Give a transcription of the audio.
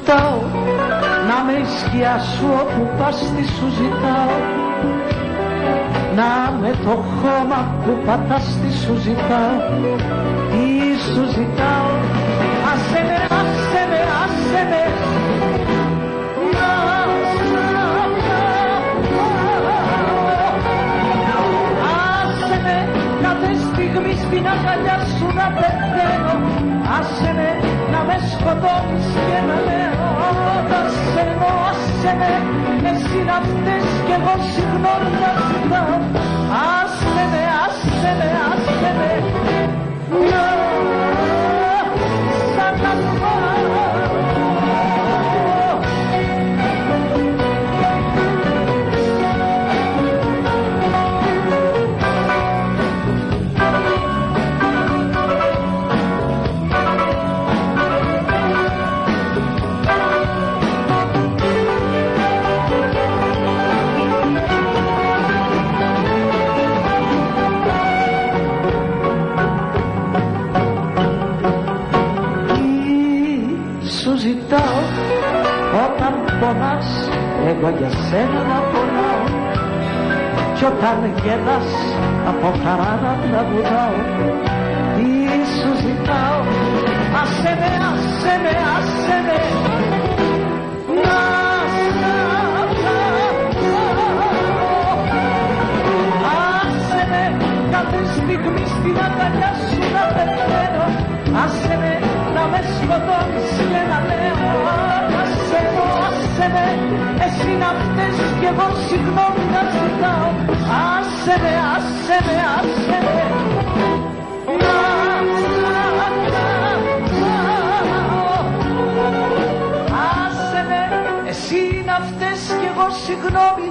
ζητάω, να με η σκιά σου όπου πας τι σου ζητάω, να με το χώμα που πατάς τι σου ζητάω, τι σου ζητάω. Άσε με, άσε με, άσε με, άσε με, κάθε στιγμή στην αγκαλιά σου να πεθαίνω, άσε με να με σκοτώνεις και να λέω άσε με, εσύ να φταίς κι εγώ συγγνώμη να ζητάω, άσε με, άσε με, άσε με, σαν να ζητάω, όταν πονάς εγώ για σένα να πονάω, κι όταν γελάς από χαρά να τραγουδάω, τι σου ζητάω. Άσε με, άσε με, άσε με, άσε με, κάθε στιγμή στην αγκαλιά σου να πεθαίνω, άσε με να με σκοτώνεις και να λέω άσε με, εσύ να φταίς κι εγώ συγγνώμη να ζητάω, άσε με, άσε με, άσε με, άσε με, εσύ να φταίς κι εγώ συγγνώμη